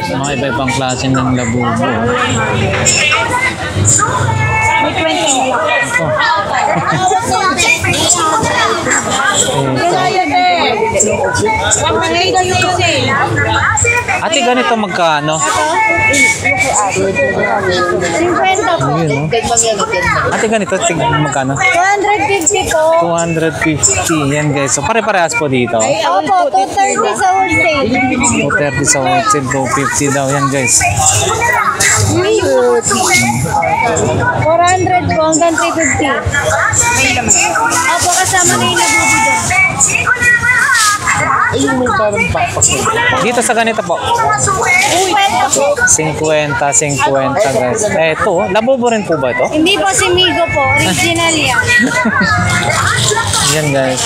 Mga iba-ibang klase ng labubo. May 20 lang. Ate, ganito magkano? 50 po. Yun, no? Ate, ganito magkano? 250 po. 250. Yan guys. So pare-parehas po dito. Opo, 230 sa wholesale. 230 sa wholesale, 250 daw. Yan guys. 400 po hanggang 350. Opo, kasama na yung labubo doon. Dito sa ganito po. 50 po. 50 guys. Ito, labubo rin po ba ito? Hindi po si Migo po. Original yan. Yan guys.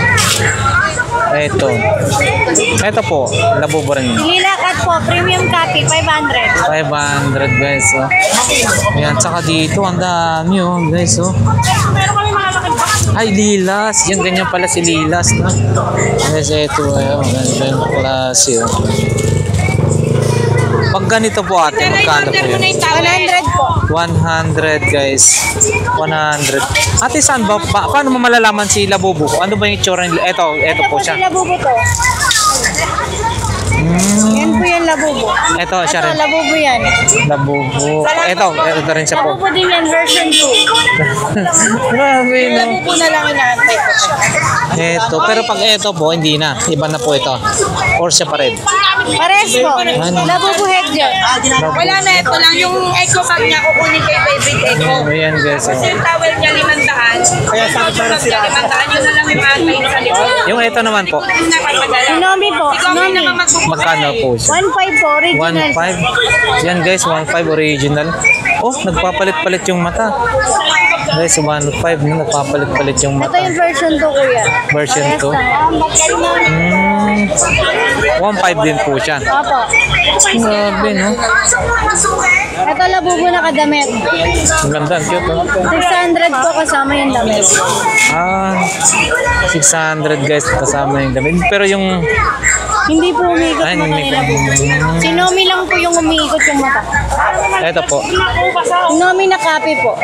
Ito po, labubo rin. Lilakat po. Premium copy. 500. 500 guys. Oh. Yan, saka dito, ang dami oh guys. Oh. Ay, lilas. Yan, ganyan pala si lilas. No? Guys, ito. Ayun, ganda yung klase. Oh. Pag ganito po ate, magkano po yun? 100 po. 100 guys. 100. Ate, saan ba? Paano mo malalaman si labubo? Ano ba yung itsura nila? Ito po siya. Ito po si labubo to. Yan po yung labubo. Ito, siya rin. Labubo yan. Labubo. Ito rin siya po. Labubo din yan, version 2. Grabe, no? Labubo na lang inaantay ko. Ito. Pero pag ito po, hindi na. Iba na po ito. Or siya pa rin. Pares po. Labubo head yan. Wala na, ito lang. Yung eco bag niya, kukunin kay Favorite Eco. Ayan guys. Kasi yung towel niya, 500. Kaya sa akin para sila. 500, yun na lang yung antay sa likod. Yung ito naman po. Sinomi po. Ikaw naman magbubuhay. Magkano po siya? 1.5 po, original. 1.5. Yan guys, 1.5 original. Oh, nagpapalit-palit yung mata. Guys, 1.5 na nagpapalit-palit yung Ito mata. yung version 2 kuya. Version 2. 1.5 din po siya. Opo. Grabe, no? Ito labubo na kadamit. Ang ganda, ang cute, no? 600 po kasama yung damit. 600 guys, kasama yung damit. Pero yung... Hindi po umiikot Ay, mata hindi nila po. po. Sinomi lang po yung umiikot yung mata. Ito po. Sinomi na copy po.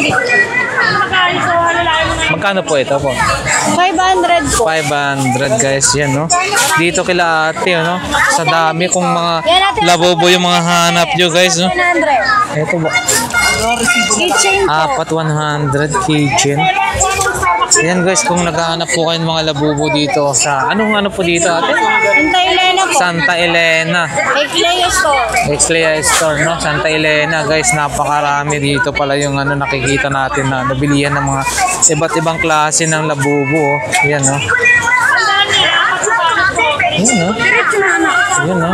Magkano po ito po? 500 po. 500 guys, yan, no? Dito kila ate, no? Sa dami kung mga labubo yung mga hanap nyo guys, no? 100. Ito ba? Kitchen po. Apat 100 kitchen. Yan guys, kung naghahanap po kayo ng mga labubo dito sa anong ano po dito ate? Santa Elena po. Santa Elena. Eclea Store. Eclea Store, no? Santa Elena guys, napakarami dito pala yung ano nakikita natin na nabilihan ng mga iba't ibang klase ng labubo. Oh. Yan, no? Yan, no? Yan, no?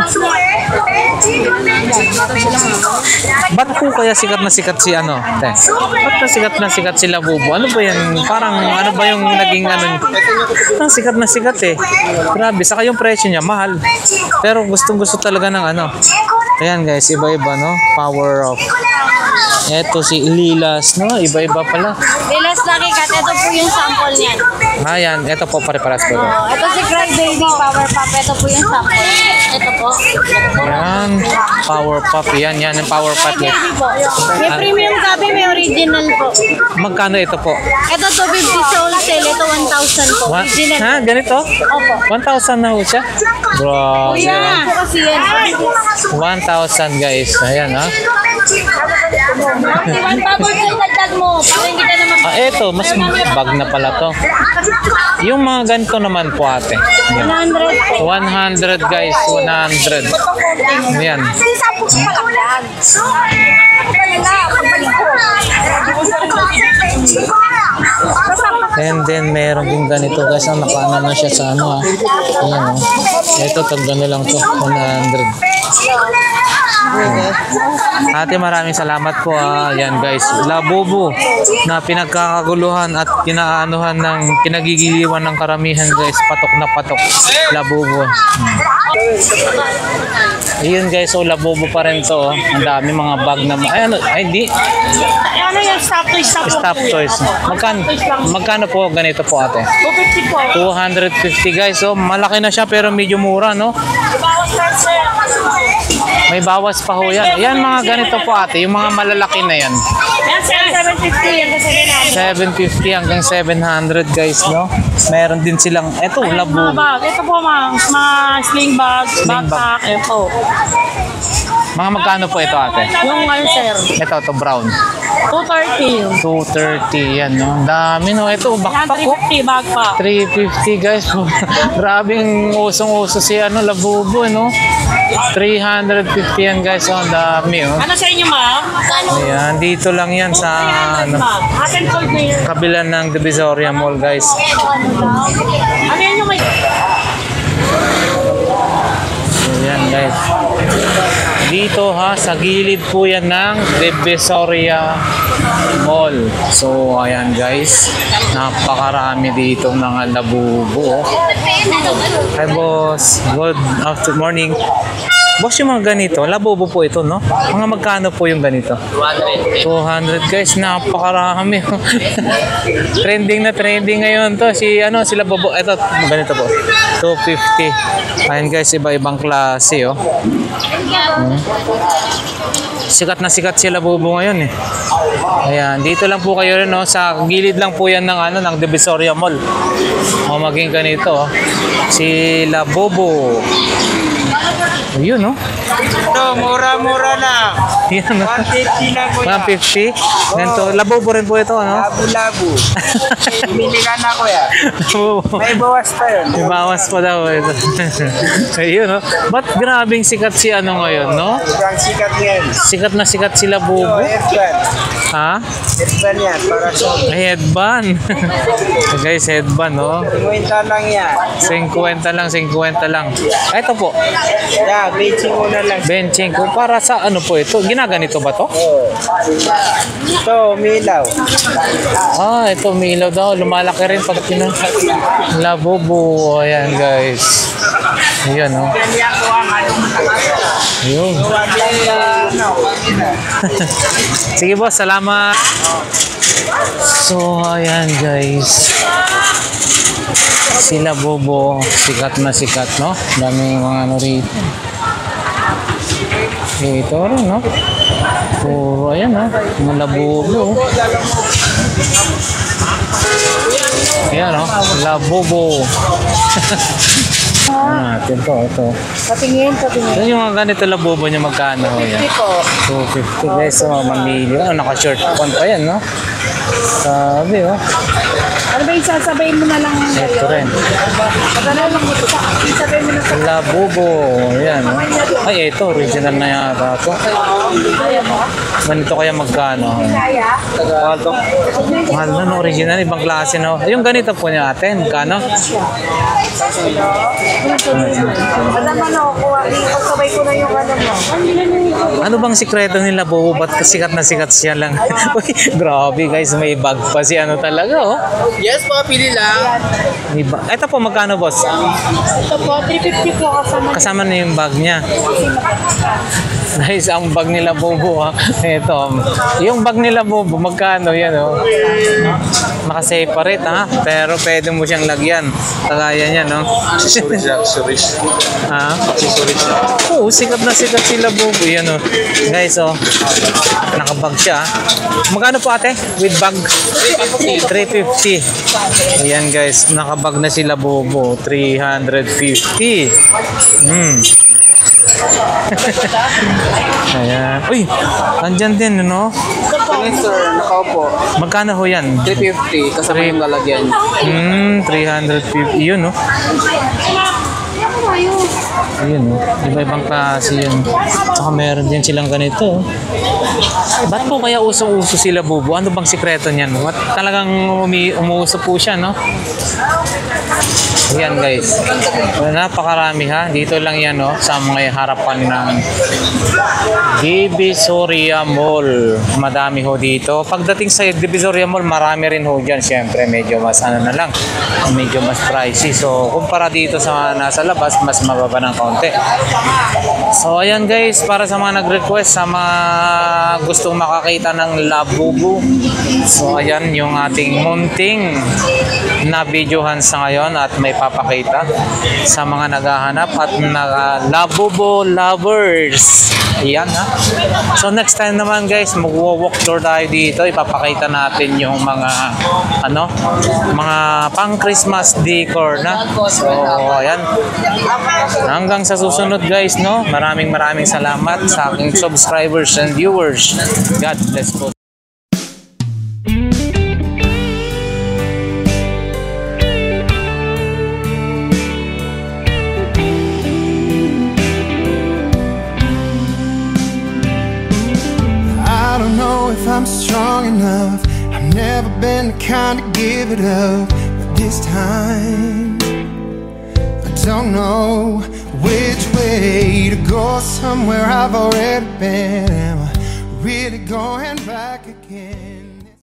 Ba't po kaya sikat na sikat si ano? Te? Ba't na sikat si labubo? Ano ba yan? Parang ano ba yung naging ano? Sikat na sikat eh. Grabe, saka yung presyo niya mahal. Pero gustong gusto talaga ng ano. Ayan guys, iba-iba, no? Power of. Eto si Lilas, no? Iba-iba pala. Lilas Lucky Cat. Ito po yung sample niyan. Ayan, eto po pare-paras po. Ito si Cry Baby Power Pop. Ito po yung sample. Ito po. Ayan, Power Pop. Yan yung Power Pop. Baby po. May premium copy, may original po. Magkano ito po? Ito 250 sa wholesale. Ito 1,000 po. Original. Ha? Ganito? Opo. 1,000 na ho siya? Grabe. Kuya. Ito po kasi yan. 1,000 guys. Ayan ha. Iwan pa mo yung dagdag mo. Para hindi ka naman. Eto, mas bag na pala to. Yung mga ganito naman po ate. Yan. 100 po. 100 guys, 100. Ayan. Sisapos pa lang yan. And then meron din ganito guys. Ang nakaano na siya sa ano ha. Ayan o. Ito, tagano lang to. 100. Ate, maraming salamat po. Yan guys, labubo na pinagkakaguluhan at kinaanuhan ng kinagigiliwan ng karamihan guys. Patok na patok. Labubo. Ayun guys, so labubo pa rin to. Ang dami mga bag na hindi. Ano yung stop toys? Stop toys. Magkano po ganito po ate? 250 po. 250 guys. So malaki na siya pero medyo mura, no? Bawas lang sir. May bawas pa ho yan. Yan mga ganito po ate, yung mga malalaki na yan. Yan, 750 yung kasi namin. 750 hanggang 700 guys, no? Meron din silang, eto, Mga labubo. bag. Ito po mga sling bag, Sling bag. backpack, ito po. Mga magkano po ito ate? Yung ano sir, Ito brown. 230. 230 yan, no? Ang dami, no? Ito, Yan, backpack ko. 350 backpack. 350 guys. Grabing usong-uso si labubo, no? 350 yan guys. Oh, ang dami, oh. Ano sa inyo ma'am? Ayan, dito lang yan sa ano, Hot and cold na yun. kabila ng Divisoria Mall guys. Ano yan yung may... Ayan guys. Dito ha, sa gilid po yan ng Divisoria Mall. So ayan guys, napakarami dito mga labubo. Hi boss, good after morning. Boss, yung mga ganito, labubo po ito, no? Mga magkano po yung ganito? 200 guys, napakarami. Trending na trending ngayon to. Si labubo, ito, ganito po. 250. Ayan guys, iba-ibang klase, oh. Sikat na sikat si labubo ngayon, eh. Ayan, dito lang po kayo rin, no? Sa gilid lang po yan ng, ng Divisoria Mall. O, maging ganito, oh. Si labubo. Yun, no? Ito, mura-mura lang. Yan, no? 150 lang ko yan. 150. Ganito. Labubo rin po ito, no? Labu-labu. Bili ka na ko yan. Labubo. May bawas pa yun. May bawas pa daw ito. Ayun, no? Ba't grabing sikat si ngayon, no? Ang sikat yan. Sikat na sikat si Ito, labubo. headband. Ha? Headband yan, para sa Headband. Guys, headband, no? 50 lang yan. 50 lang, 50 lang. Ito po, Yeah, benching mo na lang. benching ko. Para sa ano po ito? Ginaganito ba to? Oh. Ito, umilaw. Ah, ito umiilaw daw. Lumalaki rin pag labubo. Ayan, guys. Ayan, no? Ayun. Sige boss, salamat. So, ayan guys. Si labubo, sikat na sikat, no? Daming mga ano rito. Ito rin, no? Puro, ayan, no? Mga labubo. Ayan, no? Labubo. Natin to, ito. Patingin. Yan yung mga ganito labubo niya magkano ho yan? 250 guys, so mamili. Naka-short pant pa yan, no? Sabi, oh. Ano ba yung sasabayin mo na lang Ito rin. Magkano lang ito? Sasabayin mo na sa... Labubo. Yan, no? Ay, ito. Original na yata ito. Ganito kaya magkano? Kaya? Mahal to. Mahal na, no? Original. Ibang klase, no? Yung ganito po niya ate, magkano? Alam mo na, kuha. Pagsabay ko na yung ano mo. Ano bang sikreto nila, Bobo? Ba't sikat na sikat siya lang? Uy, grabe guys, may bag pa si talaga, oh. Yes po, pili lang. May ito po, magkano boss? Ito po, 350 po kasama. Kasama na yung bag niya. Guys, ang bag nila Bobo, ha. Ito, yung bag nila Bobo, magkano yan, oh. Naka-separate, ha. Pero pwede mo siyang lagyan. Kagaya niya, no. Accessories. Ha? Accessories. Oo, sikat na sikat sila Bobo. Yan, oh. Guys, oh. Nakabag siya. Magkano po ate? With bag? 350. Ayan guys, nakabag na sila Bobo. 350. Ayan. Uy, andyan din, no? Yes sir, nakaupo. Magkano ho yan? 350, kasama yung lalagyan. 350. Yun, no? Ayun, no? Iba-ibang klase yun. Saka meron din silang ganito. Ba't po kaya usong-uso sila Bobo? Ano bang sikreto niyan? Talagang umuuso po siya, no? Ayan guys. Napakarami ha. Dito lang yan, no? Sa mga harapan ng Divisoria Mall. Madami ho dito. Pagdating sa Divisoria Mall, marami rin ho dyan. Siyempre, medyo mas ano na lang. Medyo mas pricey. So, kumpara dito sa nasa labas, mas mababa ng kaunti. konti. So ayan guys, para sa mga nag-request, sa mga gustong makakita ng Labubu, so ayan yung ating munting na videohan sa ngayon at may papakita sa mga naghahanap at Labubu lovers. Ayan ha. So next time naman guys, mag-walk tour tayo dito. Ipapakita natin yung mga mga pang Christmas decor na. So ayan. Hanggang sa susunod guys, no. Maraming salamat sa aking subscribers and viewers. God bless po. I don't know if I'm strong enough. I've never been the kind to give it up, but this time I don't know which way to go. Somewhere I've already been. Am I really going back again?